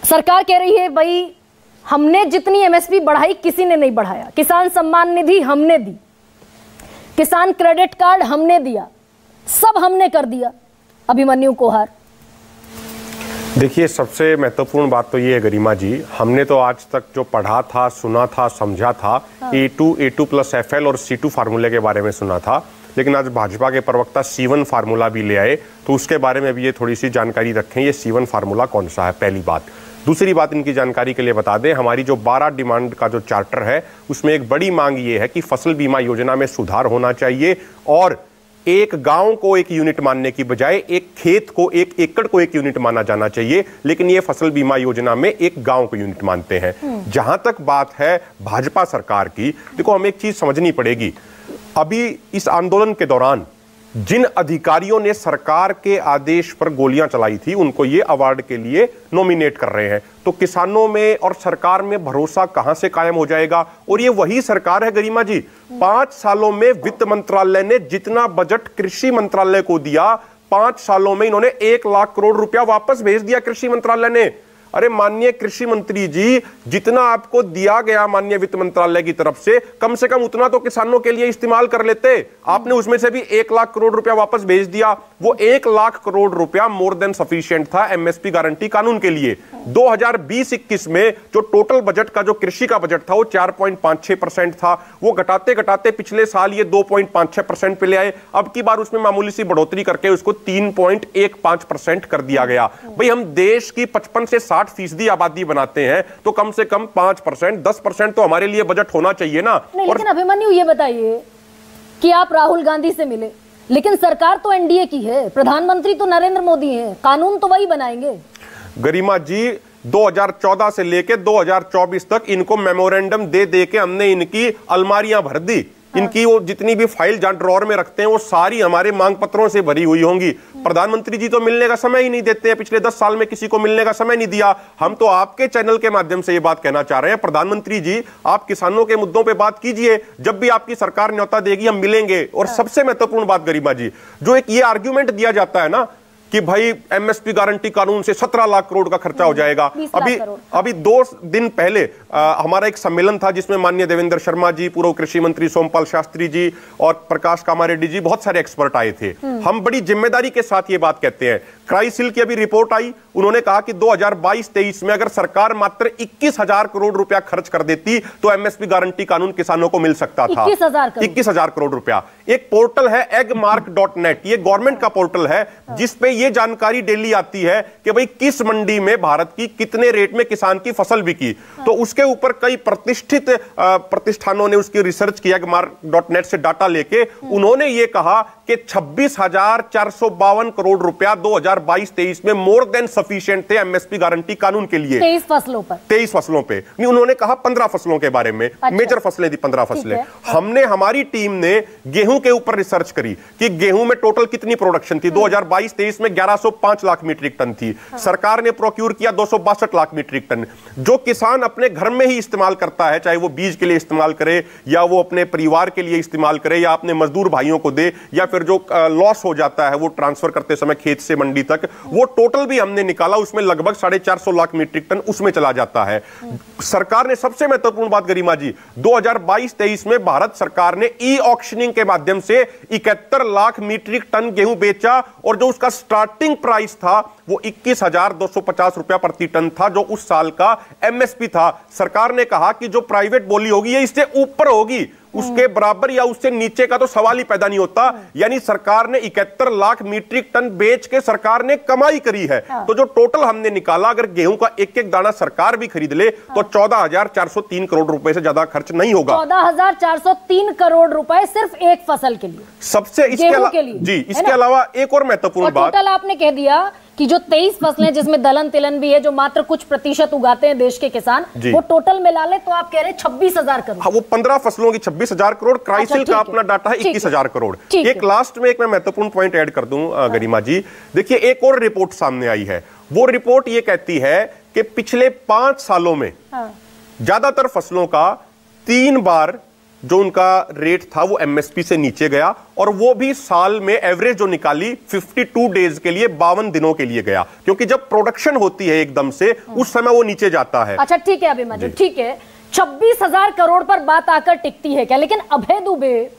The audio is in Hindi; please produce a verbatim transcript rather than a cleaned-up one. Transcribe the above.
सरकार कह रही है भाई हमने जितनी एमएसपी बढ़ाई किसी ने नहीं बढ़ाया, किसान सम्मान निधि हमने दी, किसान क्रेडिट कार्ड हमने दिया, सब हमने कर दिया। अभिमन्यु कोहार, देखिए सबसे महत्वपूर्ण बात तो ये है गरिमा जी, हमने तो आज तक जो पढ़ा था, सुना था, समझा था, A two A two plus F L और सी टू फार्मूले के बारे में सुना था, लेकिन आज भाजपा के प्रवक्ता सी वन फार्मूला भी ले आए, तो उसके बारे में भी ये थोड़ी सी जानकारी रखें, ये सी वन फार्मूला कौन सा है, पहली बात। दूसरी बात इनकी जानकारी के लिए बता दें, हमारी जो बारह डिमांड का जो चार्टर है उसमें एक बड़ी मांग ये है कि फसल बीमा योजना में सुधार होना चाहिए और एक गांव को एक यूनिट मानने की बजाय एक खेत को, एक एकड़ को एक यूनिट माना जाना चाहिए, लेकिन ये फसल बीमा योजना में एक गांव को यूनिट मानते हैं। जहां तक बात है भाजपा सरकार की, देखो हमें एक चीज समझनी पड़ेगी, अभी इस आंदोलन के दौरान जिन अधिकारियों ने सरकार के आदेश पर गोलियां चलाई थी उनको ये अवार्ड के लिए नॉमिनेट कर रहे हैं, तो किसानों में और सरकार में भरोसा कहां से कायम हो जाएगा। और ये वही सरकार है गरिमा जी, पांच सालों में वित्त मंत्रालय ने जितना बजट कृषि मंत्रालय को दिया, पांच सालों में इन्होंने एक लाख करोड़ रुपया वापस भेज दिया कृषि मंत्रालय ने। अरे माननीय कृषि मंत्री जी, जितना आपको दिया गया माननीय वित्त मंत्रालय की तरफ से, कम से कम उतना तो किसानों के लिए इस्तेमाल कर लेते। आपने उसमें से भी एक लाख करोड़ रुपया वापस भेज दिया। वो एक लाख करोड़ रुपया मोर देन सफिशिएंट था एमएसपी गारंटी कानून के लिए। दो हज़ार बीस इक्कीस में जो टोटल बजट का जो कृषि का बजट था वो चार पॉइंट पांच छह परसेंट था, वो घटाते घटाते पिछले साल ये दो पॉइंट पांच छह परसेंट पे ले आए। अब की बार उसमें मामूली सी बढ़ोतरी करके उसको तीन पॉइंट एक पांच परसेंट कर दिया गया। भाई हम देश की पचपन से साठ फीसदी आबादी बनाते हैं, तो कम से कम पांच परसेंट दस परसेंट तो हमारे लिए बजट होना चाहिए ना। नहीं, और... लेकिन अभिमन्यु ये बताइए कि आप राहुल गांधी से मिले, लेकिन सरकार तो एनडीए की है, प्रधानमंत्री तो नरेंद्र मोदी हैं, कानून तो वही बनाएंगे। गरिमा जी, दो हज़ार चौदह से लेकर दो हज़ार चौबीस तक इनको मेमोरेंडम दे दे के हमने इनकी अलमारियां भर दी। हाँ। इनकी वो जितनी भी फाइल जहां ड्रॉर में रखते हैं वो सारी हमारे मांग पत्रों से भरी हुई होंगी। प्रधानमंत्री जी तो मिलने का समय ही नहीं देते हैं, पिछले दस साल में किसी को मिलने का समय नहीं दिया। हम तो आपके चैनल के माध्यम से ये बात कहना चाह रहे हैं, प्रधानमंत्री जी आप किसानों के मुद्दों पे बात कीजिए, जब भी आपकी सरकार न्योता देगी हम मिलेंगे। और सबसे महत्वपूर्ण बात गरिमा जी, जो एक ये आर्ग्यूमेंट दिया जाता है ना कि भाई एमएसपी गारंटी कानून से सत्रह लाख करोड़ का खर्चा हो जाएगा। अभी अभी दो दिन पहले आ, हमारा एक सम्मेलन था जिसमें माननीय देवेंद्र शर्मा जी, पूर्व कृषि मंत्री सोमपाल शास्त्री जी और प्रकाश कामारेड्डी जी, बहुत सारे एक्सपर्ट आए थे। हम बड़ी जिम्मेदारी के साथ ये बात कहते हैं। क्राइसिल की अभी रिपोर्ट आई, उन्होंने कहा कि दो हज़ार बाईस तेईस में अगर सरकार मात्र इक्कीस हजार करोड़ रुपया खर्च कर देती तो एमएसपी गारंटी कानून किसानों को मिल सकता था। इक्कीस हजार करोड़ रुपया। एक पोर्टल है एगमार्क डॉट नेट, ये गवर्नमेंट का पोर्टल है जिसपे ये जानकारी डेली आती है कि भाई किस मंडी में भारत की कितने रेट में किसान की फसल बिकी। तो उसके ऊपर कई प्रतिष्ठित प्रतिष्ठानों ने उसकी रिसर्च किया, एगमार्क डॉट नेट से डाटा लेके उन्होंने ये कहा कि छब्बीस हजार चार सौ बावन करोड़ रुपया दो हज़ार बाईस तेईस में मोर देन सफिशिएंट थे एमएसपी गारंटी कानून के लिए। तेईस फसलों पर तेईस फसलों पे नहीं, उन्होंने कहा पंद्रह फसलों के बारे में। अच्छा। मेजर फसलें थी पंद्रह फसलें। हमने हमारी टीम ने गेहूं के ऊपर रिसर्च करी कि गेहूं में टोटल कितनी प्रोडक्शन थी। दो हज़ार बाईस तेईस में ग्यारह सौ पांच लाख मीट्रिक टन थी। हाँ। सरकार ने प्रोक्यूर किया दो सौ बासठ लाख मीट्रिक टन। जो किसान अपने घर में ही इस्तेमाल करता है, चाहे वो बीज के लिए इस्तेमाल करे या वो अपने परिवार के लिए इस्तेमाल करे या अपने मजदूर भाइयों को दे या फिर जो लॉस हो जाता है वो ट्रांसफर करते समय खेत से मंडी तक, वो टोटल भी हमने निकाला, उसमें लगभग साढ़े चार सौ लाख मीट्रिक टन उसमें चला जाता है। सरकार ने सबसे महत्वपूर्ण बात गरिमा जी, दो हज़ार बाईस तेईस में भारत सरकार ने ई ऑक्शनिंग के माध्यम से इकहत्तर लाख मीट्रिक टन गेहूं बेचा और जो उसका स्टार्टिंग प्राइस था वो इक्कीस हजार दो सौ पचास रुपया प्रति टन था, जो उस साल का एमएसपी था। सरकार ने कहा कि जो प्राइवेट बोली होगी ये इससे ऊपर होगी, उसके बराबर या उससे नीचे का तो सवाल ही पैदा नहीं होता। यानी सरकार ने इकहत्तर लाख मीट्रिक टन बेच के सरकार ने कमाई करी है। हाँ। तो जो टोटल हमने निकाला, अगर गेहूं का एक एक दाना सरकार भी खरीद ले तो चौदह हजार चार सौ तीन करोड़ रुपए से ज्यादा खर्च नहीं होगा। चौदह हजार चार सौ तीन करोड़ रुपए सिर्फ एक फसल के लिए, सबसे इसके अलावा जी इसके अलावा एक और महत्वपूर्ण बात, टोटल आपने कह दिया कि जो तेईस फसलें जिसमें दलहन तिलहन भी है, जो मात्र कुछ प्रतिशत उगाते हैं देश के किसान, वो टोटल मिला ले तो आप कह रहे हैं छब्बीस हजार करोड़। हाँ, वो पंद्रह फसलों की छब्बीस हजार करोड़। क्राइसिल का अपना डाटा है इक्कीस हजार करोड़। एक लास्ट में एक मैं महत्वपूर्ण पॉइंट ऐड कर दूं गरिमा जी, देखिए एक और रिपोर्ट सामने आई है। वो रिपोर्ट ये कहती है कि पिछले पांच सालों में ज्यादातर फसलों का तीन बार जो उनका रेट था वो एमएसपी से नीचे गया, और वो भी साल में एवरेज जो निकाली बावन डेज के लिए, बावन दिनों के लिए गया, क्योंकि जब प्रोडक्शन होती है एकदम से उस समय वो नीचे जाता है। अच्छा ठीक है अभिमन्यु, ठीक है, छब्बीस हजार करोड़ पर बात आकर टिकती है क्या? लेकिन अभय दुबे